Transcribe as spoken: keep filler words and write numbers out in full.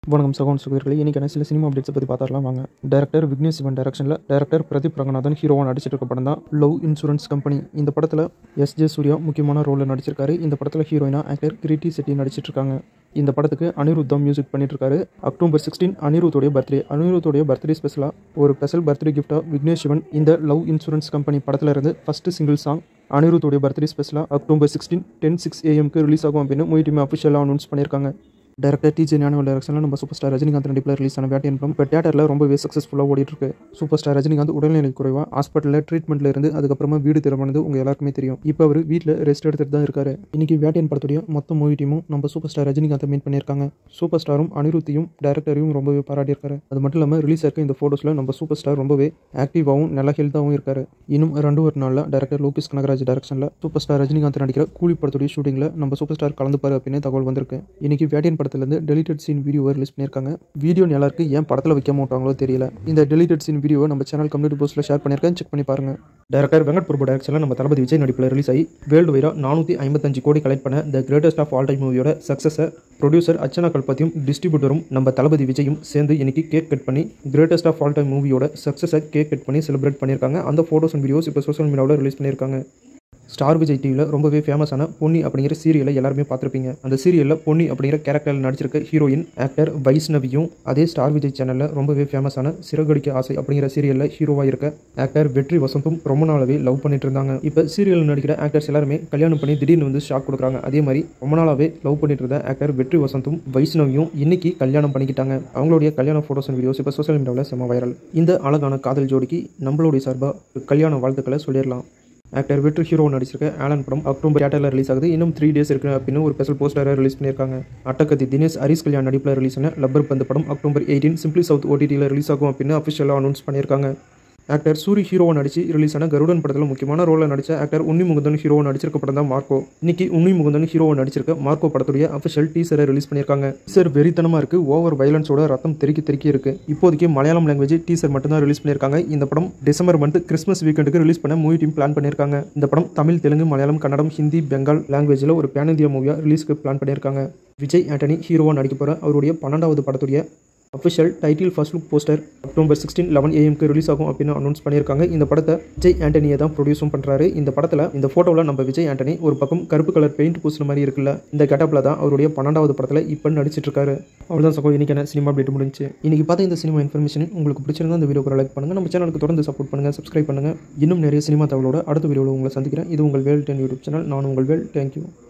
வணக்கம் சகோன் சகோதரிகளே, இன்றைக்கான சில சினிமா அப்டேட்ஸை பற்றி பார்த்துடலாம் வாங்க. டைரக்டர் விக்னேஷ் சிவன் டைரக்ஷனில் டைரக்டர் பிரதீப் ரங்கநாதன் ஹீரோவாக நடிச்சிட்டு இருக்க படம் தான் லவ் இன்சூரன்ஸ் கம்பெனி. இந்த படத்தில் எஸ் ஜே சூர்யா முக்கியமான ரோலில் நடிச்சிருக்காரு. இந்த படத்தில் ஹீரோயினா ஆக்டர் கிருத்தி செட்டி நடிச்சிட்டு இருக்காங்க. இந்த படத்துக்கு அனிருத் தான் மியூசிக் பண்ணிட்டு இருக்காரு. அக்டோபர் சிக்ஸ்டீன் அனிருத்தோடைய பர்த்டே. அனிருத்தோடைய பர்த்டே ஸ்பெஷலாக ஒரு ஸ்பெஷல் பர்த்டே கிஃப்டாக விக்னேஷ் சிவன் இந்த லவ் இன்சூரன்ஸ் கம்பெனி படத்தில் இருந்து ஃபர்ஸ்ட் சிங்கிள் சாங் அனிருத்தோடைய பர்த்டே ஸ்பெஷலாக அக்டோபர் சிக்ஸ்டீன் டென் சிக்ஸ் ஏஎம்க்கு ரிலீஸ் ஆகும் அப்படின்னு மூவி டீம் அஃபிஷியலாக அனௌன்ஸ் பண்ணியிருக்காங்க. டைரக்டர் டி ஜே ஞானவேல் டைரக்ஷனில் நம்ம சூப்பர் ஸ்டார் ரஜினிகாந்த் நடிப்பில் ரிலீஸ் ஆன வேட்டையன் படம் இப்போ தியேட்டரில் ரொம்பவே சக்ஸஸ்ஃபுல்லாக ஓடிட்டு இருக்கு. சூப்பர் ஸ்டார் ரஜினிகாந்த் உடல்நிலை குறைவாக ஹாஸ்பிட்டலில் ட்ரீட்மெண்ட்டில் இருந்து அதுக்கப்புறமா வீடு திரும்பினது உங்கள் எல்லாருக்குமே தெரியும். இப்போ அவர் வீட்டில் ரெஸ்ட் எடுத்துட்டு தான் இருக்காரு. இன்னைக்கு வேட்டையன் படத்துடைய மொத்த மூவி டீமும் நம்ம சூப்பர் ஸ்டார் ரஜினிகாந்தை மீட் பண்ணியிருக்காங்க. சூப்பர் ஸ்டாரும் அனிருத்தையும் டைரக்டரையும் ரொம்பவே பாராட்டியிருக்காரு. அது மட்டும் இல்லாமல் ரிலீஸ் ஆயிருக்க இந்த ஃபோட்டோஸில் நம்ம சூப்பர் ஸ்டார் ரொம்பவே ஆக்டிவாகவும் நல்ல ஹெல்த்தாகவும் இருக்காரு. இன்னும் ரெண்டு ஒரு நாளில் டைரக்டர் லோகேஷ் கனகராஜ் டைரக்ஷனில் சூப்பர் ஸ்டார் ரஜினிகாந்த் நடிக்கிற கூலி படத்துடைய ஷூட்டிங்கில் நம்ம சூப்பர் ஸ்டார் கலந்துப்பாரு அப்படின்னு தகவல் வந்திருக்கு. இன்னைக்கு வேட்டையன் படத்துலேருந்து டெலிட்டட் சீன் வீடியோவை ரிலீஸ் பண்ணியிருக்காங்க. வீடியோ நல்லா இருக்கு, ஏன் படத்தில் வைக்க மாட்டாங்களோ தெரியல. இந்த டெலிட்டட் சீன் வீடியோவை நம்ம சேனல் கம்யூனிட்டி போஸ்ட்டில் ஷேர் பண்ணியிருக்கேன், செக் பண்ணி பாருங்க. டைரக்டர் வெங்கட் பிரபு டைரக்ஷனில் நம்ம தளபதி விஜய் நடிப்பில் ரிலீஸ் ஆகி வேர்ல்டு வைரா நானூற்றி ஐம்பத்தஞ்சு கோடி கலெக்ட் பண்ண the greatest of all time மூவியோட சக்ஸஸை ப்ரொடியூசர் அர்ச்சனா கல்பத்தியும் டிஸ்ட்ரிபியூட்டரும் நம்ம தளபதி விஜயும் சேர்ந்து இன்னைக்கு கேக் கட் பண்ணி கிரேட்டஸ்ட் ஆஃப் ஆல் டைம் மூவியோட சக்ஸஸை கேக் கட் பண்ணி செலிப்ரேட் பண்ணியிருக்காங்க. அந்த ஃபோட்டோஸ் அண்ட் வீடியோஸ் இப்போ சோஷியல் மீடியாவில் ரிலீஸ் பண்ணியிருக்காங்க. ஸ்டார் விஜய் டிவியில் ரொம்பவே ஃபேமஸான பொன்னி அப்படிங்கிற சீரியலை எல்லாருமே பார்த்துருப்பீங்க. அந்த சீரியலில் பொன்னி அப்படிங்கிற கேரக்டரில் நடிச்சிருக்க ஹீரோயின் ஆக்டர் வைஷ்ணவியும் அதே ஸ்டார் விஜய் சேனலில் ரொம்பவே ஃபேமஸான சிறகடிக்க ஆசை அப்படிங்கிற சீரியலில் ஹீரோவாக இருக்க ஆக்டர் வெற்றி வசந்தும் ரொம்ப நாளாகவே லவ் பண்ணிட்டு இருந்தாங்க. இப்போ சீரியலில் நடிக்கிற ஆக்டர்ஸ் எல்லாருமே கல்யாணம் பண்ணி திடீர்னு வந்து ஷாக் கொடுக்குறாங்க. அதே மாதிரி ரொம்ப நாளாகவே லவ் பண்ணிட்டு இருந்த ஆக்டர் வெற்றி வசந்தும் வைஷ்ணவியும் இன்னைக்கு கல்யாணம் பண்ணிக்கிட்டாங்க. அவங்களுடைய கல்யாண ஃபோட்டோஸ் அண்ட் வீடியோஸ் இப்போ சோஷியல் மீடியாவில் செம வைரல். இந்த அழகான காதல் ஜோடிக்கு நம்மளுடைய சார்பாக கல்யாண வாழ்த்துக்களை சொல்லிடலாம். ஆக்டர் வெற்றி ஹீரோ நடிச்சிருக்க ஆலன் படம் அக்டோபர் தியேட்டரில் ரிலீஸ் ஆகுது. இன்னும் த்ரீ டேஸ் இருக்கு அப்படின்னு ஒரு ஸ்பெஷல் போஸ்டரை ரிலீஸ் பண்ணியிருக்காங்க. அட்டகத்தி தினேஷ் ஹரிஷ் கல்யாண் நடிப்பில் ரிலீஸ் ஆன லப்பர் பந்து படம் அக்டோபர் எயிட்டீன் சிம்பிளி சவுத் ஓடிடியில் ரிலீஸ் ஆகும் அப்படின்னு அஃபிஷியலாக அனௌன்ஸ் பண்ணியிருக்காங்க. ஆக்டர் சூரி ஹீரோவை நடிச்சு ரிலீஸ் ஆன கருடன் படத்தில் முக்கியமான ரோலில் நடித்த ஆக்டர் உன்னி முகுந்தன் ஹீரோவை நடிச்சிருக்க படம் தான் மார்க்கோ. இன்னைக்கு உன்னி முகுந்தன் ஹீரோவை நடிச்சிருக்க மார்க்கோ படத்துடைய அஃபிஷியல் டீசரை ரிலீஸ் பண்ணியிருக்காங்க. டீசர் வெறித்தனமாக இருக்கு, ஓவர் வயலன்ஸோட ரத்தம் தெறிக்கி தெறிக்கி இருக்கு. இப்போதைக்கு மலையாளம் லாங்குவேஜ் டீசர் மட்டும் தான் ரிலீஸ் பண்ணியிருக்காங்க. இந்த படம் டிசம்பர் மந்த் கிறிஸ்மஸ் வீக்கெண்டுக்கு ரிலீஸ் பண்ண மூவி டீம் பிளான் பண்ணியிருக்காங்க. இந்த படம் தமிழ், தெலுங்கு, மலையாளம், கன்னடம், ஹிந்தி, பெங்கால் லாங்குவேஜில் ஒரு பேன் இந்தியா மூவியாக ரிலீஸ்க்கு பிளான் பண்ணியிருக்காங்க. விஜய் ஆண்டனி ஹீரோவாக நடிக்க போகிற அவருடைய பன்னெண்டாவது படத்துடைய official title first look poster October sixteen eleven ஏஎம்க்கு ரிலீஸ் ஆகும் அப்படின்னு அனௌன்ஸ் பண்ணியிருக்காங்க. இந்த படத்தை விஜய் ஆண்டனியை தான் ப்ரொடியூஸும் பண்ணுறாரு. இந்த படத்தில் இந்த ஃபோட்டோவில் நம்ம விஜய் ஆண்டனி ஒரு பக்கம் கருப்பு கலர் பெயிண்ட் பூசின மாதிரி இருக்குல்ல, இந்த கெட்டப்பில் தான் அவருடைய பன்னெண்டாவது படத்தில் இப்போ நடிச்சிட்டு இருக்காரு. அவ்வளோதான் சகோ, இன்னைக்கான சினிமா அப்டேட் முடிஞ்சு. இன்னைக்கு பார்த்த இந்த சினிமா இன்ஃபர்மேஷன் உங்களுக்கு பிடிச்சிருந்தா இந்த வீடியோக்கு லைக் பண்ணுங்கள். நம்ம சேனலுக்கு தொடர்ந்து சப்போர்ட் பண்ணுங்கள், சப்ஸ்கிரைப் பண்ணுங்கள். இன்னும் நிறைய சினிமா தகவலோட அடுத்த வீடியோவில் உங்களை சந்திக்கிறேன். இது உங்கள் வேல் டென் யூடியூப் சேனல். நான் உங்கள் வேல். தேங்க்யூ.